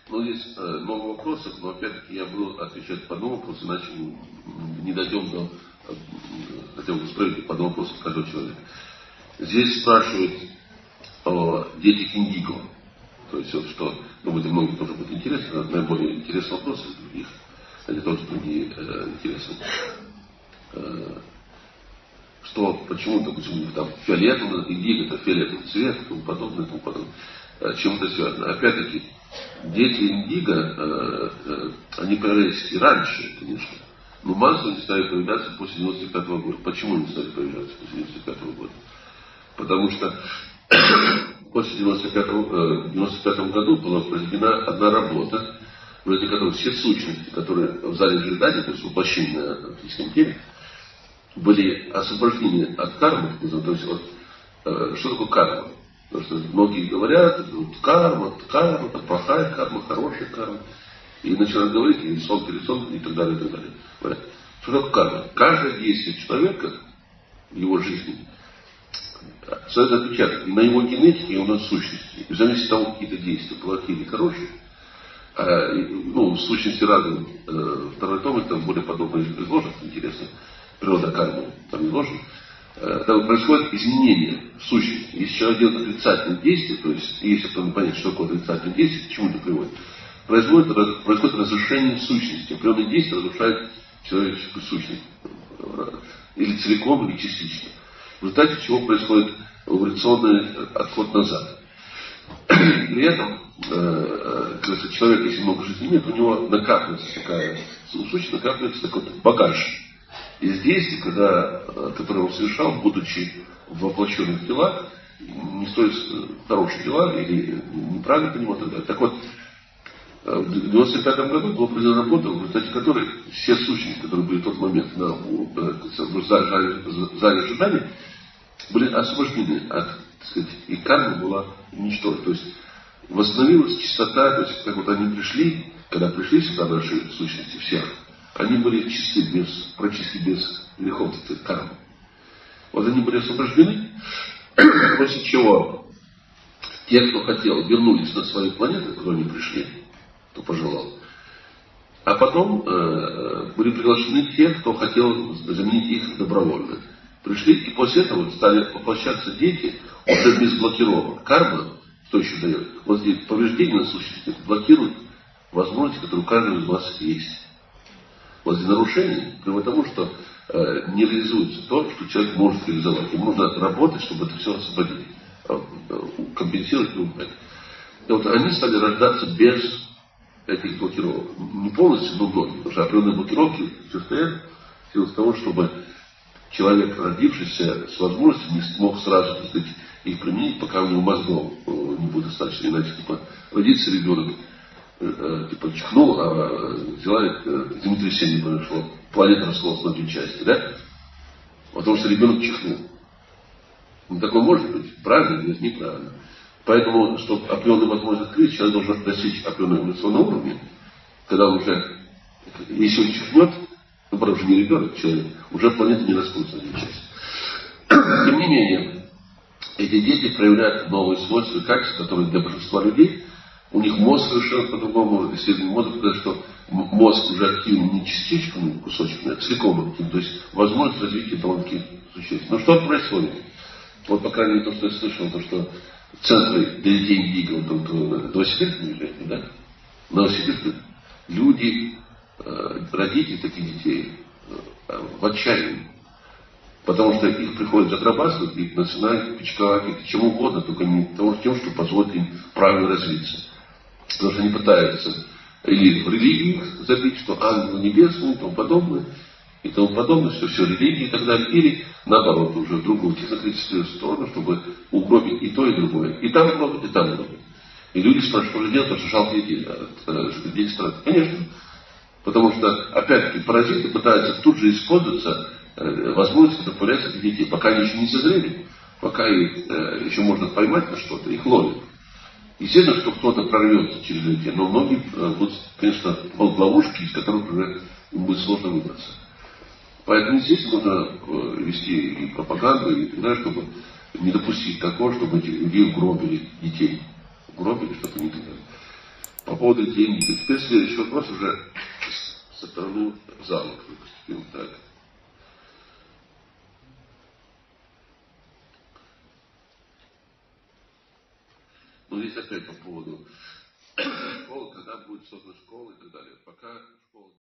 Ну, есть много вопросов, но опять-таки я буду отвечать по одному вопросу, иначе не дойдем до, хотел бы справить по одному вопросу каждого человека. Здесь спрашивают о детях индиго. То есть вот что, думаю, это многим тоже будет интересно, наиболее интересный вопрос из других, они тоже другие интересны. Что, почему, допустим, там фиолетовый, индиго, это фиолетовый цвет, и тому подобное, и тому подобное. Чем это связано? Опять-таки, дети индиго, они появлялись и раньше, конечно, но массово они стали появляться после 95 года. Почему они стали появляться после 95 года? Потому что после 95 году была произведена одна работа, в результате которой все сущности, которые в зале ожидания, то есть воплощение на физическом теле, были освобождены от кармы. То есть вот, что такое карма? Потому что многие говорят, карма, это плохая карма, хорошая карма. И начинают говорить, и сон перед соном, и так далее, и так далее. Что такое карма? Каждое действие человека в его жизни создает отпечаток и на его генетике, и на сущности. И зависит от того, какие-то действия, плохие или хорошие. В сущности разные. Второй том, это более подробно изложено, интересно. Природа кармы там изложена. Там происходит изменение в сущности. Если человек делает отрицательные действия, то есть, если кто-то понять, что такое отрицательное действие, к чему это приводит, происходит разрушение сущности. Определенные действия разрушают человеческую сущность. Или целиком, или частично. В результате чего происходит эволюционный отход назад. При этом, когда человек, если много жизни имеет, у него накапливается такая сущность, накапливается такой багаж из действий, которые он совершал, будучи в воплощенных телах, не стоит хорошие дела или неправильно понимать. Так вот, в 1995 году была произведена работа, в результате которой все сущности, которые были в тот момент в зале ожидания, были освобождены от, так сказать, и карма была уничтожена. То есть восстановилась чистота, то есть как вот они пришли, когда пришли сюда наши сущности всех, они были чисты, практически без грехов, это карма. Вот они были освобождены, после чего те, кто хотел, вернулись на свои планеты, куда они пришли, кто пожелал. А потом были приглашены те, кто хотел заменить их добровольно. Пришли, и после этого стали воплощаться дети уже без блокировок. Карма, что еще дает? Вот здесь повреждения на сущности блокируют возможности, которые у каждого из вас есть. Вот здесь нарушение приводит к тому, что не реализуется то, что человек может реализовать. Ему нужно работать, чтобы это все освободить, компенсировать и убрать. И вот они стали рождаться без этих блокировок. Не полностью, но многие. Потому что определенные блокировки состоят в силу того, чтобы человек, родившийся с возможностью, не смог сразу, так сказать, их применить, пока у него мозгов не будет достаточно. Иначе, родится ребенок, чихнул, а взяла землетрясение произошло, планета раскололась на две части, да? Потому что ребенок чихнул. Ну, такое может быть, правильно или неправильно. Поэтому, чтобы определенную возможность открыть, человек должен достичь определенного эволюционного уровня, когда он уже, если он чихнет, ну, правда, уже не ребенок, человек, уже планета не расколется на две части. Тем не менее, эти дети проявляют новые свойства и качества, которые для большинства людей, у них мозг совершенно по-другому, исследование мозга показывает, что мозг уже активен не частичками, кусочками, а целиком активен, то есть возможность развития довольно-таки существенна. Но что происходит? Вот, по крайней мере, то, что я слышал, то, что центры для детей индиго, в Новосибирске, да? В Новосибирске люди, родители таких детей в отчаянии. Потому что их приходят заграбастывать, их начинают пичковать, их чем угодно, только не тем, что позволит им правильно развиться. Потому что они пытаются или в религию забить, что ангелы небесные и тому подобное, что все религии и так далее, или наоборот, уже в другую технократическую сторону, чтобы угробить и то, и другое. И там угробить, и там угробить. И люди спрашивают, что же делать, потому что жалко детей страдают. Конечно. Потому что, опять-таки, паразиты пытаются тут же использоваться возможности, которые появляются для детей. Пока они еще не созрели, пока их еще можно поймать на что-то, их ловят. Естественно, что кто-то прорвется через людей, но многие будут, конечно, в ловушке, из которых уже им будет сложно выбраться. Поэтому здесь нужно вести и пропаганду, и так далее, чтобы не допустить такого, чтобы эти людей угробили детей. Угробили, чтобы не так далее. по поводу детей индиго. Теперь следующий вопрос уже со стороны зала. Так. Ну, здесь опять по поводу школы, когда будет создана школа и так далее. Пока школа...